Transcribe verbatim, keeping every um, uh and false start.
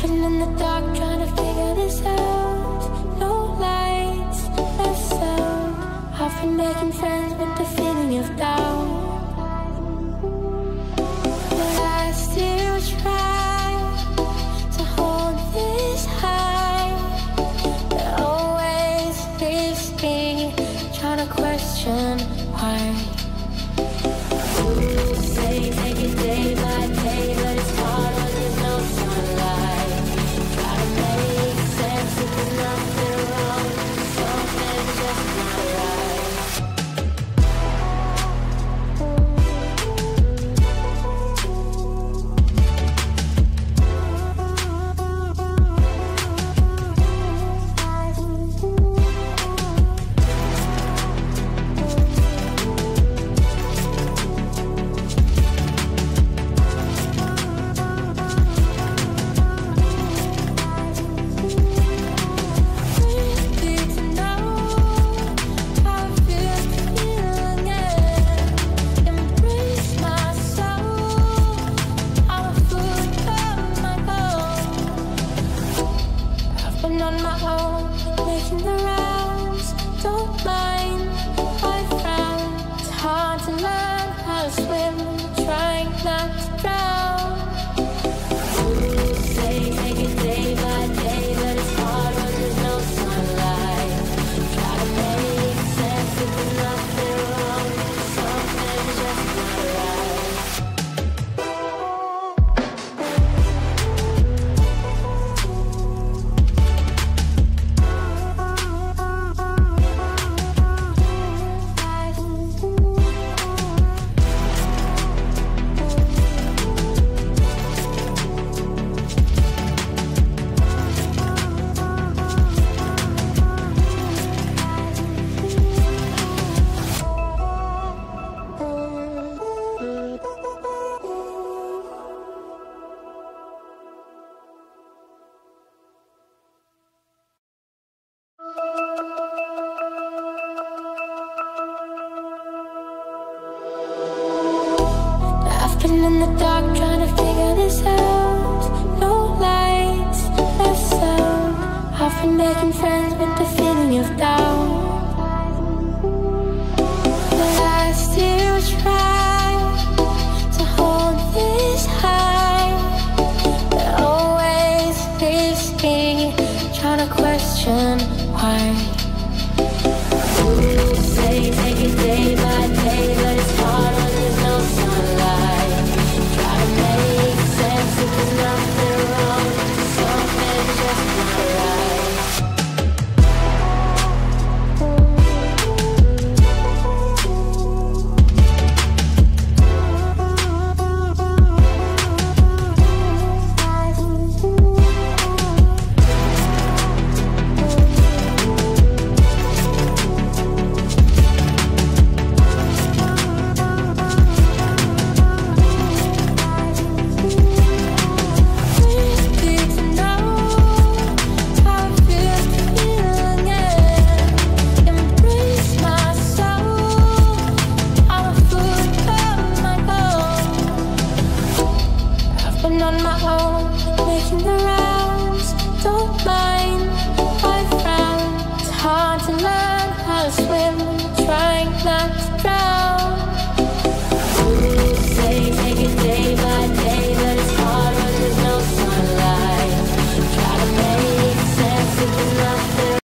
been in the dark trying to figure this out. No lights, no sound. I've been making friends with the feeling of doubt. But I still try to hold this high. It always leaves me trying to question why. People say take it day by day, but it's hard when there's no sunlight. Try to make sense of the nothing wrong, something's just not right. On my own, making the rounds, don't mind if I frown. It's hard to learn how to swim, trying not to drown. People say take it day by day, but it's hard when there's no sunlight. Try to make sense of the nothing wrong, something's just not right. I've been in the dark trying to figure this out. No lights, no sound. I've been making friends